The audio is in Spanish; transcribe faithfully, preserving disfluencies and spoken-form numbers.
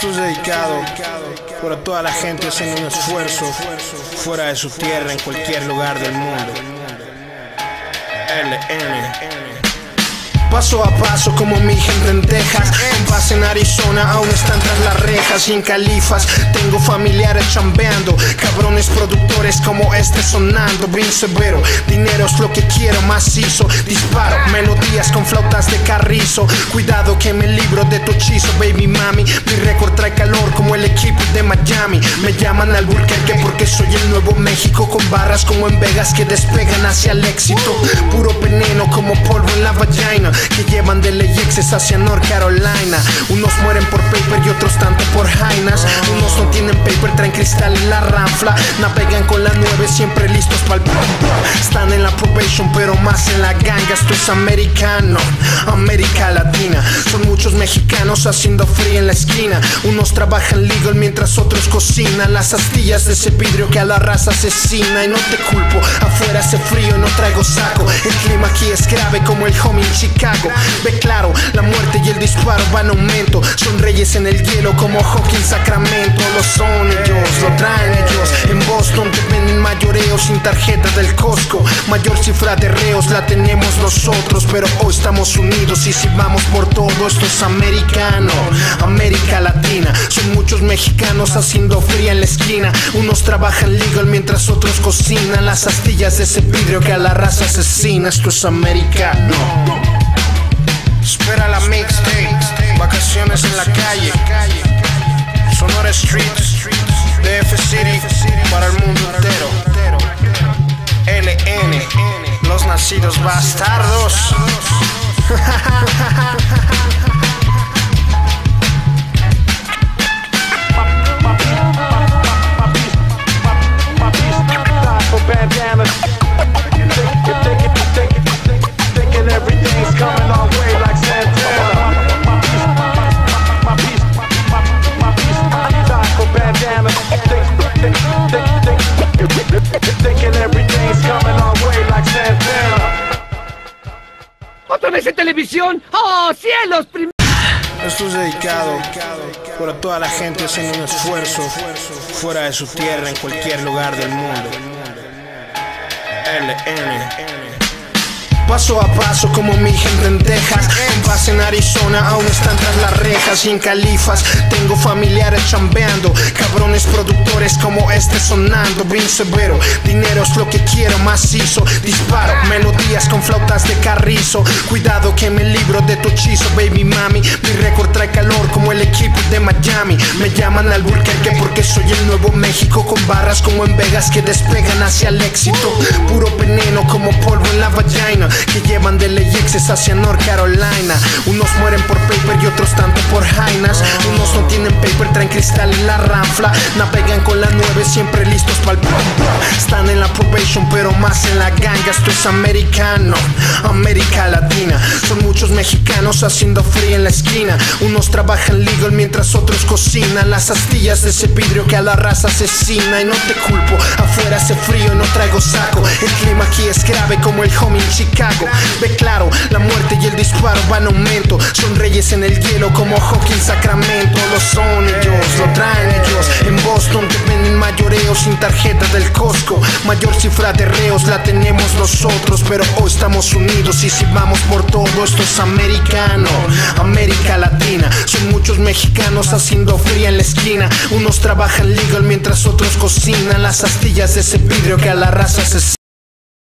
Esto es dedicado por toda la gente haciendo un esfuerzo fuera de su tierra en cualquier lugar del mundo. L N Paso a paso como mi gente en Texas. En paz en Arizona aún están tras las rejas. Y en Califas tengo familiares chambeando, cabrones productores como este sonando. Bien severo, dinero es lo que quiero, macizo. Disparo melodías con flautas de carrizo. Cuidado que me libro de tu hechizo, baby mami. Mi récord trae calor como el equipo de Miami. Me llaman Albuquerque porque soy el nuevo México, con barras como en Vegas que despegan hacia el éxito. Puro veneno como polvo en la vagina, que llevan de L A X hacia North Carolina. Unos mueren por paper y otros tanto por jainas. Unos no tienen paper, traen cristal en la ranfla. Navegan con la nueve, siempre listos pa'l pum. Están en la probation, pero más en la ganga. Esto es americano, América Latina. Son muchos mexicanos haciendo frío en la esquina. Unos trabajan legal mientras otros cocinan las astillas de ese vidrio que a la raza asesina. Y no te culpo, afuera hace frío, no traigo saco. El clima aquí es grave como el homie en Chicago. Ve claro, la muerte y el disparo van en aumento. Son reyes en el hielo como hockey en Sacramento. Lo son ellos, lo traen ellos. En Boston te venden mayoreo sin tarjeta del Costco. Mayor cifra de reos la tenemos nosotros, pero hoy estamos unidos y si vamos por todo. Esto es americano, América Latina. Son muchos mexicanos haciendo fría en la esquina. Unos trabajan legal mientras otros cocinan las astillas de ese vidrio que a la raza asesina. Esto es americano. Espera la mixtape, vacaciones en la calle, Sonora Streets, D F City, para el mundo entero. L N, los nacidos bastardos. ¿Otra vez en televisión? ¡Oh, cielos! Esto es dedicado por toda la gente haciendo un esfuerzo fuera de su tierra en cualquier lugar del mundo. L N Paso a paso como mi gente en Texas. En paz en Arizona aún están tras las rejas. Y en Califas tengo familiares chambeando, cabrones productores como este sonando. Bien severo, dinero es lo que quiero, macizo. Disparo melodías con flautas de carrizo. Cuidado que me libro de tu hechizo, baby mami. Mi récord trae calor como el equipo de Miami. Me llaman Albuquerque porque soy el nuevo México, con barras como en Vegas que despegan hacia el éxito. Puro veneno como polvo en la vagina, que llevan de L A X hacia North Carolina. Unos mueren por paper y otros tanto por jainas. Unos no tienen paper, traen cristal en la ranfla. Navegan con la nueve, siempre listos pa'l pum. Están en la probation, pero más en la ganga. Esto es americano, América Latina. Son muchos mexicanos haciendo frío en la esquina. Unos trabajan legal mientras otros cocinan las astillas de ese vidrio que a la raza asesina. Y no te culpo, afuera hace frío, no traigo saco. El clima aquí es grave como el homie en Chicago. Ve claro, la muerte y el disparo van en aumento. Son reyes en el hielo como hockey en Sacramento. Lo son ellos, lo traen ellos. En Boston te venden mayoreo sin tarjeta del Costco. Mayor cifra de reos la tenemos nosotros, pero hoy estamos unidos y si vamos por todo. Esto es americano, América Latina. Son muchos mexicanos haciendo fría en la esquina. Unos trabajan legal mientras otros cocinan las astillas de ese vidrio que a la raza se